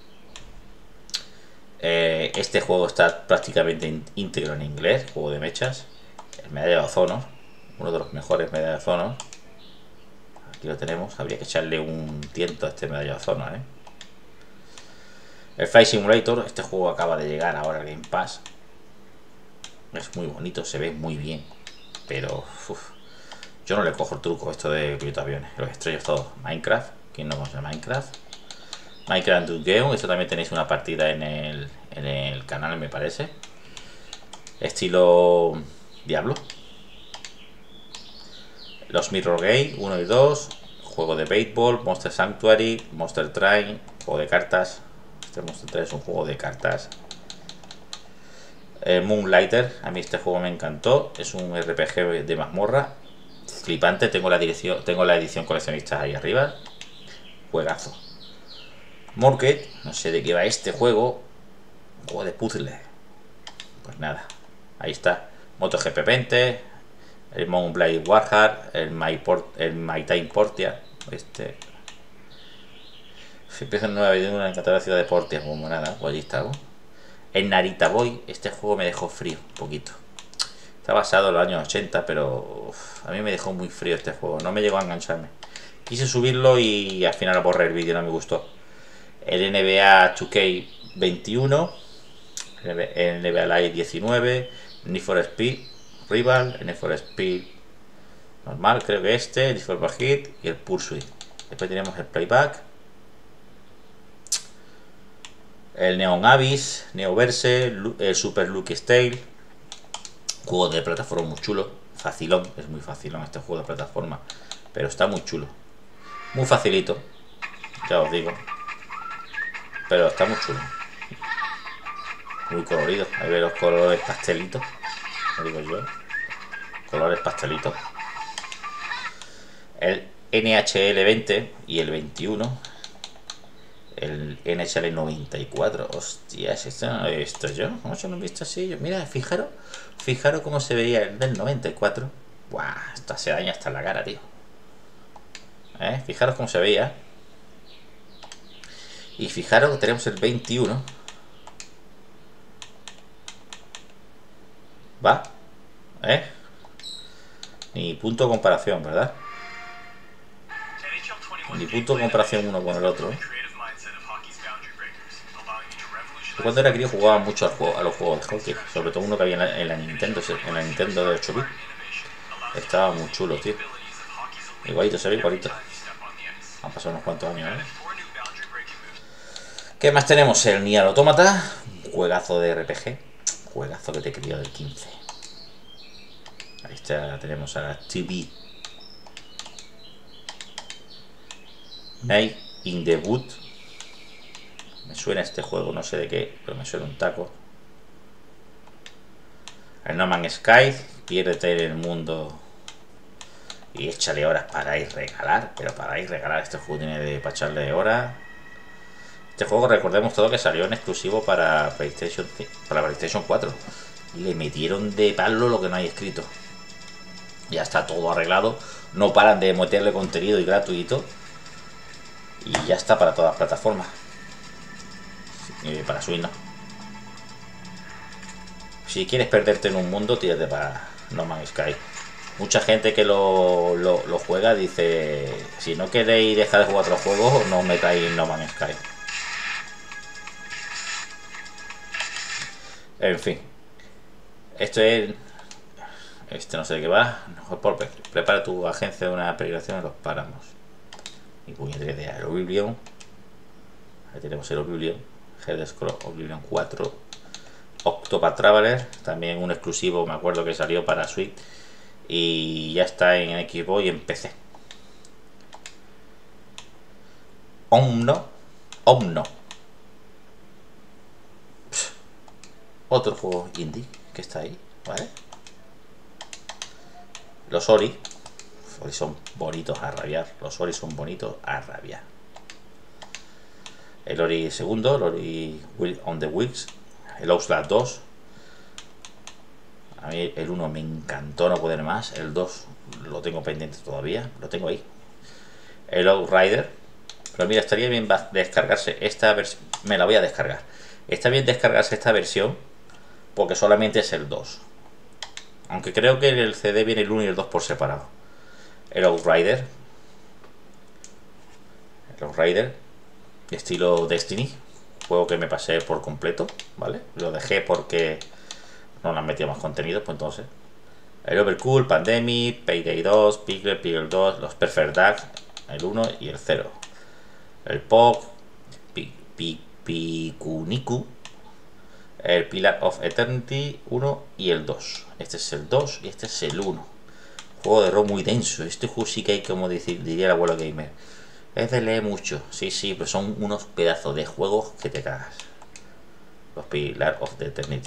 Speaker 1: Eh, este juego está prácticamente íntegro en inglés, juego de mechas. El Medalla de Ozono, uno de los mejores Medalla de Ozono. Aquí lo tenemos, habría que echarle un tiento a este Medalla de Ozono, ¿eh? El Flight Simulator, este juego acaba de llegar ahora al Game Pass. Es muy bonito, se ve muy bien. Pero uf, Yo no le cojo el truco esto de pilotoaviones. Los estrellos todos. Minecraft. ¿Quién no conoce Minecraft? Minecraft Dungeon. Esto también tenéis una partida en el, en el canal, me parece. Estilo Diablo. Los Mirror Game uno y dos. Juego de béisbol. Monster Sanctuary. Monster Train. Juego de cartas. Este Monster Train es un juego de cartas. Eh, Moonlighter. A mí este juego me encantó. Es un R P G de mazmorra. Flipante. Tengo la, dirección, tengo la edición coleccionista ahí arriba. Juegazo. Morket. No sé de qué va este juego. Un juego de puzzle. Pues nada. Ahí está. MotoGP veinte. El Moonblade Warhard. El My, Port, el My Time Portia. Este. Si empieza en nueva vida en la encantada ciudad de Portia. Como nada. Pues allí está, ¿no? El Narita Boy. Este juego me dejó frío. Un poquito. Está basado en los años ochenta. Pero uf, a mí me dejó muy frío este juego. No me llegó a engancharme. Quise subirlo y al final borré el vídeo. No me gustó. El N B A dos K veintiuno. El N B A Live diecinueve. Need for Speed Rival, Need for Speed normal, creo que este, el Need for Speed y el Pursuit. Después tenemos el Playback, el Neon Abyss, Neoverse, el Super Lucky Style. Juego de plataforma muy chulo, facilón, es muy facilón este juego de plataforma, pero está muy chulo, muy facilito, ya os digo, pero está muy chulo. Muy colorido, ahí ve los colores pastelitos, lo digo yo, colores pastelitos. El N H L veinte y el veintiuno, el N H L noventa y cuatro, hostias, esto no lo he visto yo, ¿cómo se lo he visto así? Yo, mira, fijaros, fijaros cómo se veía el del noventa y cuatro, buah, esto se daña hasta la cara, tío, ¿eh? Fijaros cómo se veía, y fijaros que tenemos el veintiuno. Va, ¿eh? Ni punto de comparación, ¿verdad? Ni punto de comparación uno con el otro, ¿eh? Yo cuando era crío jugaba mucho al juego, a los juegos de hockey, sobre todo uno que había en la, en la Nintendo, en la Nintendo de ocho bits. Estaba muy chulo, tío. Igualito, se ve igualito. Han pasado unos cuantos años, ¿eh? ¿Qué más tenemos? El Nier Automata, un juegazo de R P G. Juegazo que te crió del quince. Ahí está, tenemos a la T V. Night in the Wood. Me suena este juego, no sé de qué, pero me suena un taco. El No Man's Sky. Piérdete en el mundo y échale horas para ir regalar. Pero para ir regalar, este juego tiene de para echarle horas. Este juego, recordemos todo que salió en exclusivo para PlayStation, para PlayStation cuatro. Y le metieron de palo lo que no hay escrito. Ya está todo arreglado. No paran de meterle contenido y gratuito. Y ya está para todas las plataformas. Y para Switch no. Si quieres perderte en un mundo, tírate para No Man's Sky. Mucha gente que lo, lo, lo juega dice: si no queréis dejar de jugar otros juegos, no os metáis en No Man's Sky. En fin, esto es, este no sé de qué va. Prepara tu agencia de una peregrinación en los páramos. Y puñetera idea. El Oblivion. Ahí tenemos el Oblivion. Elder Scrolls Oblivion cuatro. Octopath Traveler, también un exclusivo, me acuerdo que salió para Switch. Y ya está en Xbox y en P C. Omno. Omno. Otro juego indie que está ahí, ¿vale? Los Ori. Los Ori son bonitos a rabiar. Los Ori son bonitos a rabiar. El Ori segundo, el Ori on the Wings. El Outlast dos. A mí el uno me encantó, no poder más. El dos lo tengo pendiente todavía. Lo tengo ahí. El Outrider. Pero mira, estaría bien descargarse esta versión. Me la voy a descargar. Está bien descargarse esta versión, porque solamente es el dos. Aunque creo que en el C D viene el uno y el dos por separado. El Outrider. El Outrider. Estilo Destiny. Juego que me pasé por completo, ¿vale? Lo dejé porque no le han metido más contenido, pues entonces. El Overcooked, Pandemic, Payday dos, Pickle, Pickle dos, los Perfect Dark, el uno y el cero. El P O G, Pikuniku, el Pillar of Eternity uno y el dos. Este es el dos y este es el uno. Juego de rol muy denso. Este juego sí que hay, como decir, diría el abuelo gamer, es de leer mucho. Sí, sí, pero son unos pedazos de juegos que te cagas. Los Pillar of the Eternity.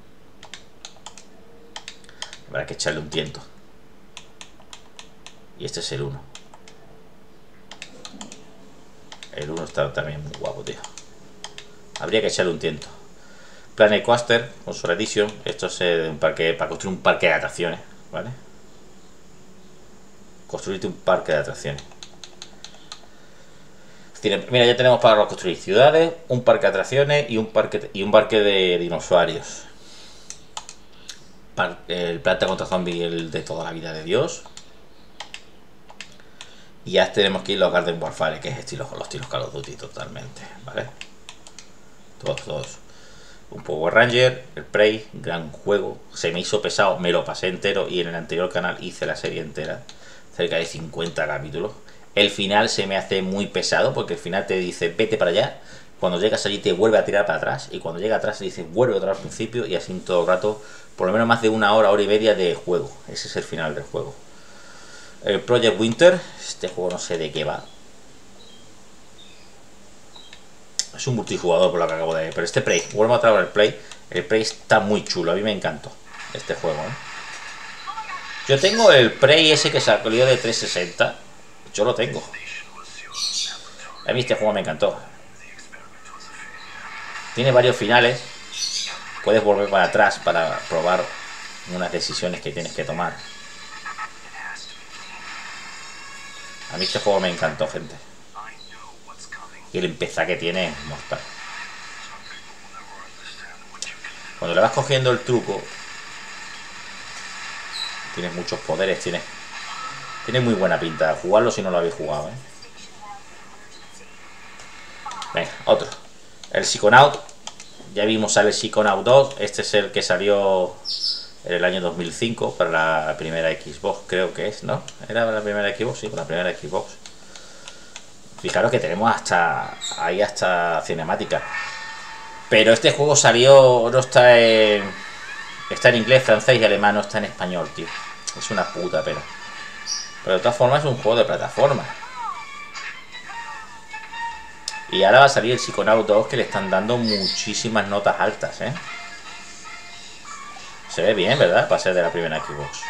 Speaker 1: Habrá que echarle un tiento. Y este es el uno. El uno está también muy guapo, tío. Habría que echarle un tiento. Planet Coaster, Console Edition. Esto es eh, un parque, para construir un parque de atracciones, ¿vale? Construirte un parque de atracciones. Mira, ya tenemos para construir ciudades, un parque de atracciones y un parque y un parque de dinosaurios. El Planta contra Zombie, el de toda la vida de Dios. Y ya tenemos que ir los Garden Warfare, que es estilo con los estilos Call of Duty totalmente, ¿vale? Todos, todos. Un Power Ranger, el Prey, gran juego. Se me hizo pesado, me lo pasé entero y en el anterior canal hice la serie entera. Cerca de cincuenta capítulos. El final se me hace muy pesado porque el final te dice vete para allá. Cuando llegas allí te vuelve a tirar para atrás. Y cuando llega atrás te dice vuelve otra vez al principio. Y así en todo el rato, por lo menos más de una hora, hora y media de juego. Ese es el final del juego. El Project Winter, este juego no sé de qué va. Es un multijugador por lo que acabo de ver. Pero este Prey, vuelvo a traer el Prey. El Prey está muy chulo, a mí me encantó este juego, ¿eh? Yo tengo el Prey ese que salió de trescientos sesenta. Yo lo tengo. A mí este juego me encantó. Tiene varios finales. Puedes volver para atrás para probar unas decisiones que tienes que tomar. A mí este juego me encantó, gente. Y el empezar que tiene es mortal. Cuando le vas cogiendo el truco, tienes muchos poderes, tienes, tiene muy buena pinta. Jugarlo si no lo habéis jugado, ¿eh? Venga, otro. El Psychonaut. Ya vimos sale el Psychonaut dos. Este es el que salió en el año dos mil cinco para la primera Xbox, creo que es, ¿no? ¿Era la primera Xbox? Sí, para la primera Xbox. Fijaros que tenemos hasta ahí hasta cinemática. Pero este juego salió, no está en, está en inglés, francés y alemán, no está en español, tío. Es una puta pena. Pero de todas formas es un juego de plataforma. Y ahora va a salir el Psychonaut dos, que le están dando muchísimas notas altas, ¿eh? Se ve bien, ¿verdad? Para ser de la primera Xbox.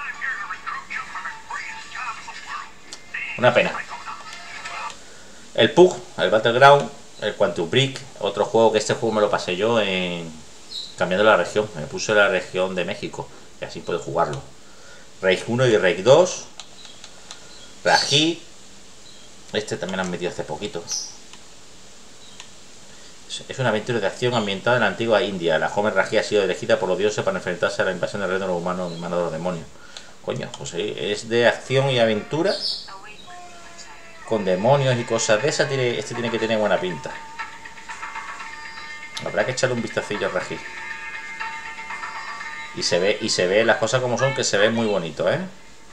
Speaker 1: Una pena. El P U B G, el Battleground, el Quantum Break, otro juego que este juego me lo pasé yo en cambiando la región. Me puse la región de México y así puedo jugarlo. Rage uno y Rage dos. Raji. Este también lo han metido hace poquito. Es una aventura de acción ambientada en la antigua India. La joven Raji ha sido elegida por los dioses para enfrentarse a la invasión del reino de los humanos en manos de los demonios. Coño, pues es de acción y aventura con demonios y cosas de esas. Tiene, este tiene que tener buena pinta. Habrá que echarle un vistacillo a Raji. Y se ve, y se ve las cosas como son, que se ve muy bonito, ¿eh?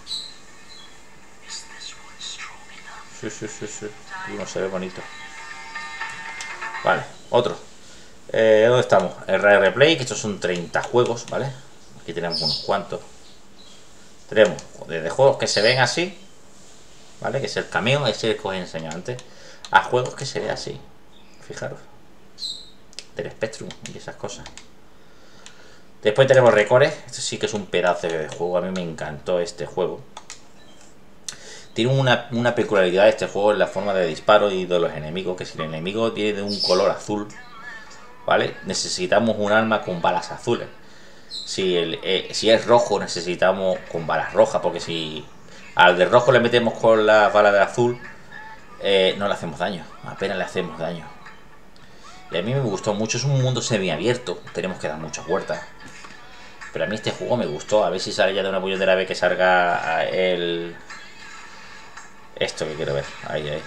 Speaker 1: Sí, sí, sí, sí. No se ve bonito. Vale, otro. Eh, ¿Dónde estamos? El Rare Replay, que estos son treinta juegos, ¿vale? Aquí tenemos unos cuantos. Tenemos desde juegos que se ven así, ¿vale? Que es el cameo, ese es el que os he enseñado antes, a juegos que se ve así. Fijaros. Del Spectrum y esas cosas. Después tenemos Recore. Este sí que es un pedazo de juego. A mí me encantó este juego. Tiene una, una peculiaridad este juego en la forma de disparo y de los enemigos, que si el enemigo tiene de un color azul, ¿vale? Necesitamos un arma con balas azules. Si, el, eh, si es rojo, necesitamos con balas rojas, porque si al de rojo le metemos con la bala de azul, eh, no le hacemos daño, apenas le hacemos daño. Y a mí me gustó mucho, es un mundo semiabierto, tenemos que dar muchas vueltas. Pero a mí este juego me gustó, a ver si sale ya de una puñetera vez que salga el... Esto que quiero ver, ahí, ahí.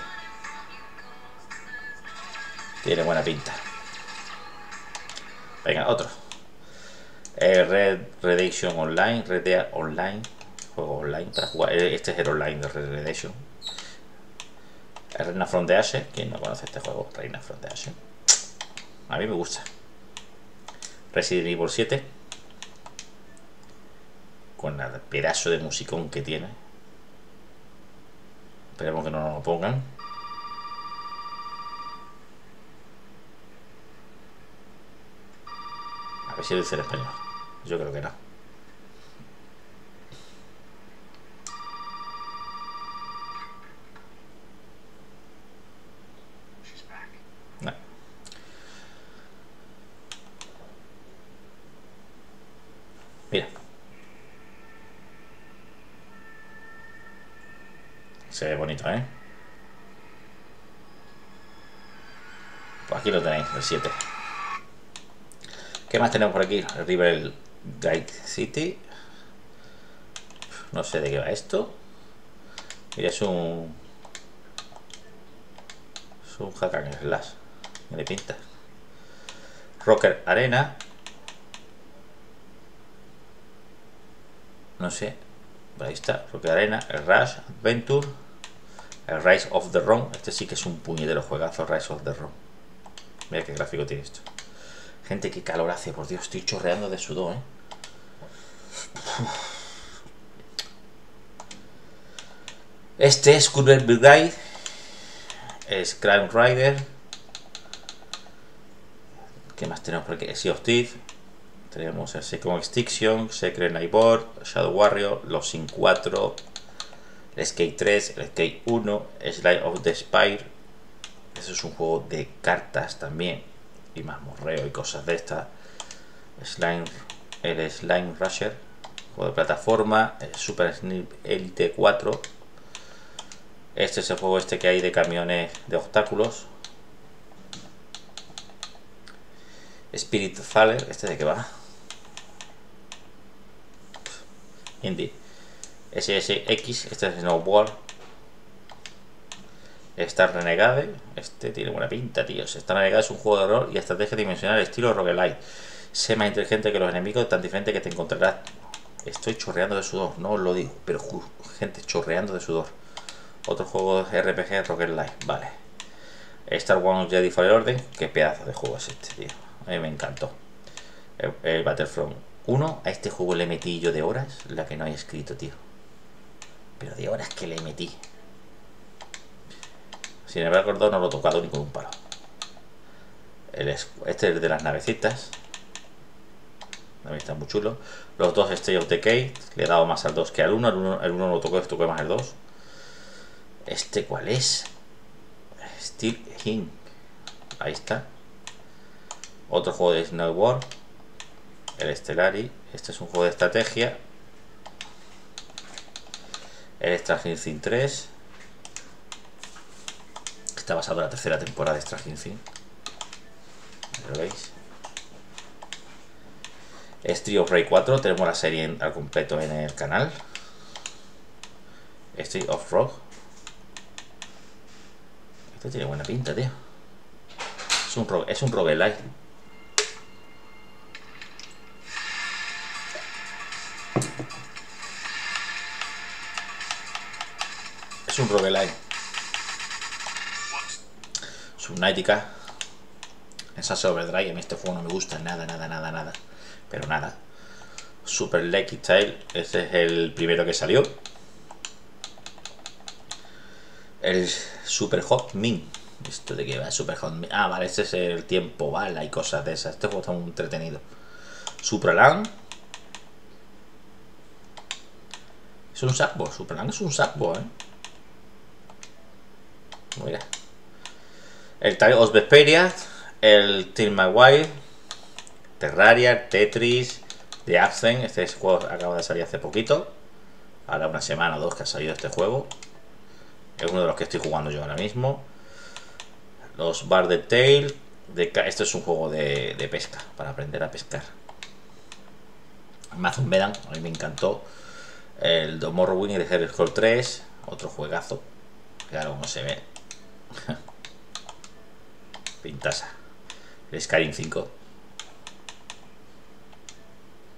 Speaker 1: Tiene buena pinta. Venga, otro. Eh, Red Redemption Online, Red Dead Online, juego online para jugar. Este es el online de Red Redemption. Reina from the Ashes, ¿quién no conoce este juego? Reina from the Ashes. A mí me gusta. Resident Evil siete, con el pedazo de musicón que tiene. Esperemos que no nos lo pongan. A ver si lo dice en español. Yo creo que no. No. Mira. Se ve bonito, ¿eh? Pues aquí lo tenéis, el siete. ¿Qué más tenemos por aquí? El River Guide City. No sé de qué va esto. Mira, es un... Es un hack and slash. Me le pinta. Rocker Arena. No sé. Ahí está. Rocker Arena. El Rush Adventure. El Rise of the Rome. Este sí que es un puñetero juegazo. Rise of the Rome. Mira qué gráfico tiene esto. Gente, qué calor hace, por Dios, estoy chorreando de sudor, ¿eh? Este es Curve Brigade. Es Crown Rider. ¿Qué más tenemos por aquí? Sea of Thieves. Tenemos el Second Extinction, Secret Nightboard, Shadow Warrior, Los Sin cuatro, el Skate tres, el Skate uno, Slide of the Spire. Eso es un juego de cartas también. Y más morreo y cosas de estas. Slime, el Slime Rusher, juego de plataforma. El Super Snip Elite cuatro. Este es el juego este que hay de camiones de obstáculos. Spirit Faller, ¿este de qué va? Indie. S S X, este es Snowboard. Star Renegade, este tiene buena pinta, tío. Star Renegade es un juego de rol y estrategia dimensional estilo roguelite. Sé más inteligente que los enemigos, tan diferente que te encontrarás. Estoy chorreando de sudor, no os lo digo, pero gente chorreando de sudor. Otro juego de R P G roguelite, vale. Star Wars Jedi Fallen Order, qué pedazo de juego es este, tío. A mí me encantó. El, el Battlefront uno, a este juego le metí yo de horas, la que no hay escrito, tío. Pero de horas que le metí. Sin embargo, el dos no lo he tocado ni con un palo. El, este es el de las navecitas. También está muy chulo. Los dos State of Decay. Le he dado más al dos que al uno. El uno, el uno lo tocó, toqué más el dos. ¿Este cuál es? Steel King. Ahí está. Otro juego de Snowboard. El Stellari. Este es un juego de estrategia. El Stranger Things tres. Está basado en la tercera temporada de Stranger Things. ¿Lo veis? Street of Rage cuatro. Tenemos la serie en, al completo en el canal. Street of Rogue. Esto tiene buena pinta, tío. Es un, es un roguelite. Es un roguelite. Subnautica. Esa Overdrive. A mí este juego no me gusta nada, nada, nada, nada. Pero nada. Super Lucky Style. Este es el primero que salió. El Super Hot Min. ¿Esto de qué va? Super Hot Min. Ah, vale, este es el tiempo bala y cosas de esas. Este juego está muy entretenido. Supraland. Es un sapo. Supraland es un sapo, eh. Mira. El Tale of Vesperia. El Team Maguire. Terraria, Tetris, The Ascent. Este juego acaba de salir hace poquito. Ahora una semana o dos que ha salido este juego. Es uno de los que estoy jugando yo ahora mismo. Los Bar de Tail. De, esto es un juego de, de pesca, para aprender a pescar. Amazon Medan, a mí me encantó. El Tomorrowland y el Elder Scrolls tres. Otro juegazo. Claro, cómo se ve. Pintasa. El Skyrim cinco.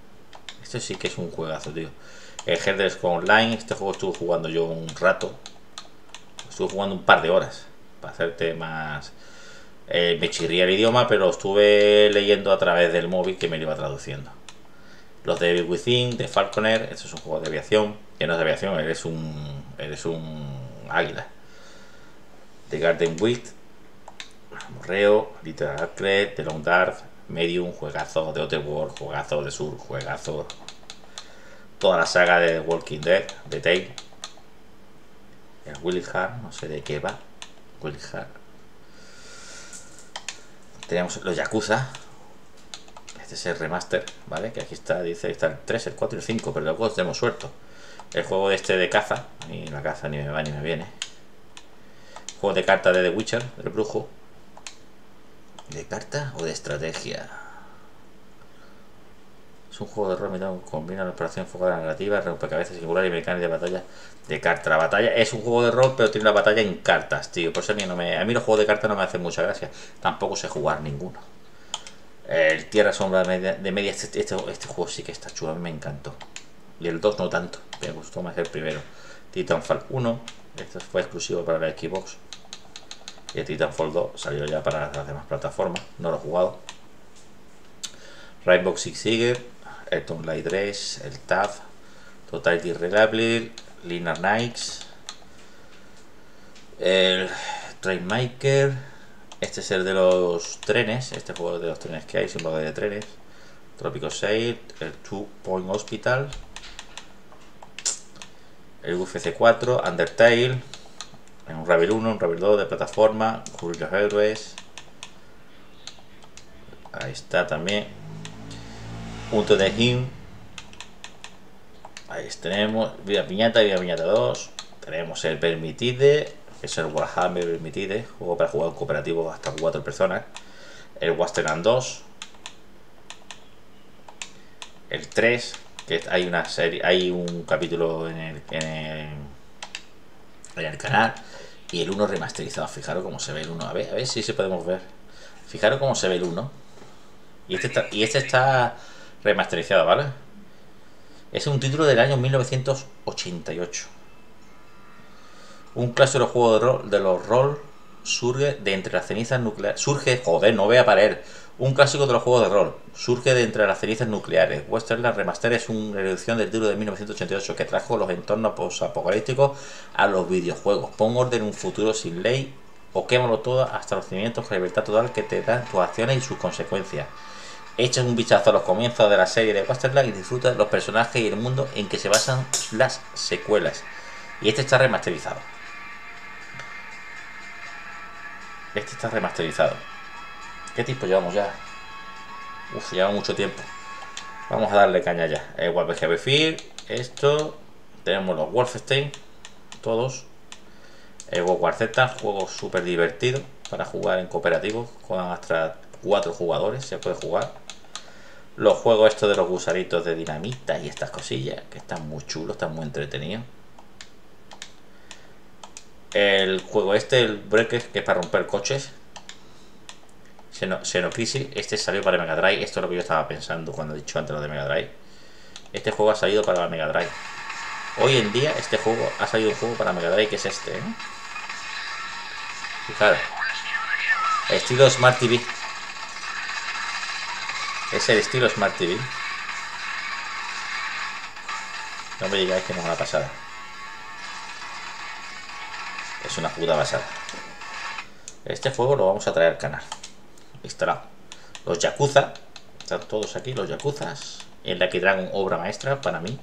Speaker 1: Este sí que es un juegazo, tío. El Headless Online, este juego estuve jugando yo un rato. Estuve jugando un par de horas para hacerte más... Eh, me chirría el idioma, pero estuve leyendo a través del móvil que me lo iba traduciendo. Los de Evil Within, de Falconer, esto es un juego de aviación. Que no es de aviación, eres un... eres un águila. The Garden Wit, Morreo, Little Acre, The Long Dark, Medium, juegazo, de Outer World, juegazo, de Sur, juegazo. Toda la saga de The Walking Dead, de Tale. El Willy Hart, no sé de qué va. Willy Hart. Tenemos los Yakuza. Este es el remaster, ¿vale? Que aquí está, dice, está el tres, el cuatro y el cinco, pero luego tenemos suelto. El juego de este de caza, ni la caza ni me va ni me viene. Juego de cartas de The Witcher, del brujo. ¿De carta o de estrategia? Es un juego de rol que combina la operación enfocada narrativa, rompecabezas singular y mecánica de batalla de carta. La batalla es un juego de rol, pero tiene una batalla en cartas, tío. Por eso a mí, no me, a mí los juegos de cartas no me hacen mucha gracia. Tampoco sé jugar ninguno. El Tierra Sombra de Media, de media este, este, este juego sí que está chulo, a mí me encantó. Y el dos no tanto, me gustó más el primero. Titanfall uno, este fue exclusivo para la Xbox. Y el Titanfall dos salió ya para las demás plataformas, no lo he jugado. Rainbow Six Siege, el Tomb Raider tres, el T A F, Totality Reliable, Linear Knights, el Trainmaker, este es el de los trenes, este juego de los trenes que hay, símbolo de trenes, Tropico Sail, el Two Point Hospital, el U F C cuatro, Undertale, un Ravel uno, un Ravel dos de plataforma, Cubrir los héroes, ahí está también, Punto de Him, ahí tenemos, Vida Piñata, Vida Piñata dos, tenemos el Permitide, que es el Warhammer Permitide, juego para jugar cooperativo hasta cuatro personas, el Wasteland dos, el tres, que hay una serie, hay un capítulo en el, en el, en el canal, y el uno remasterizado. Fijaros cómo se ve el uno, a ver, a ver si se podemos ver. Fijaros cómo se ve el uno. Y este está, y este está remasterizado, ¿vale? Es un título del año mil novecientos ochenta y ocho. Un clásico de los juegos de, rol, de los rol surge de entre las cenizas nucleares. Surge, joder, no voy a parar. Un clásico de los juegos de rol. Surge de entre las cenizas nucleares. Westerland Remaster es una reducción del título de mil novecientos ochenta y ocho que trajo los entornos post-apocalípticos a los videojuegos. Pon orden en un futuro sin ley o quémalo todo hasta los cimientos con libertad total que te dan tus acciones y sus consecuencias. Echa un vistazo a los comienzos de la serie de Westerland y disfruta de los personajes y el mundo en que se basan las secuelas. Y este está remasterizado. Este está remasterizado. ¿Qué tiempo llevamos ya? Uf, lleva mucho tiempo. Vamos a darle caña ya. El Warhammer Field, esto. Tenemos los Wolfenstein, todos. El World War Z, juego súper divertido para jugar en cooperativo. Con hasta cuatro jugadores se puede jugar. Los juegos estos de los gusanitos de dinamita y estas cosillas, que están muy chulos, están muy entretenidos. El juego este, el Breaker, que es para romper coches. Xenocrisis, este salió para Mega Drive. Esto es lo que yo estaba pensando cuando he dicho antes lo de Mega Drive. Este juego ha salido para la Mega Drive. Hoy en día este juego ha salido un juego para Mega Drive que es este, ¿eh? Fijaros. Estilo Smart T V. Es el estilo Smart T V. No me digáis que no es una pasada. Es una puta pasada. Este juego lo vamos a traer al canal. Instalado. Los Yakuza. Están todos aquí, los Yakuzas. En la que Dragon, obra maestra para mí.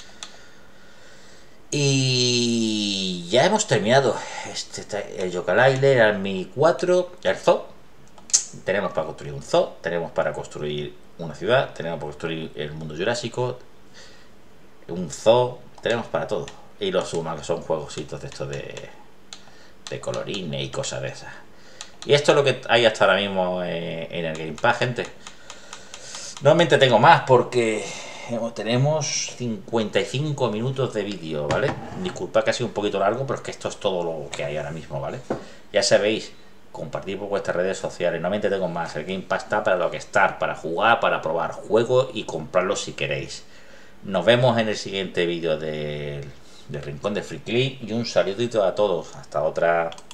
Speaker 1: Y ya hemos terminado. Este, el Yooka-Laylee, el Army cuatro, el Zoo. Tenemos para construir un zoo, tenemos para construir una ciudad, tenemos para construir el mundo jurásico, un zoo, tenemos para todo. Y los Suma, que son juegositos de estos de, de colorines y cosas de esas. Y esto es lo que hay hasta ahora mismo eh, en el Game Pass, gente. Normalmente tengo más porque tenemos cincuenta y cinco minutos de vídeo, ¿vale? Disculpad que ha sido un poquito largo, pero es que esto es todo lo que hay ahora mismo, ¿vale? Ya sabéis, compartir por vuestras redes sociales. Normalmente tengo más. El Game Pass está para lo que está, para jugar, para probar juegos y comprarlos si queréis. Nos vemos en el siguiente vídeo del, del Rincón de Friki y un saludito a todos. Hasta otra.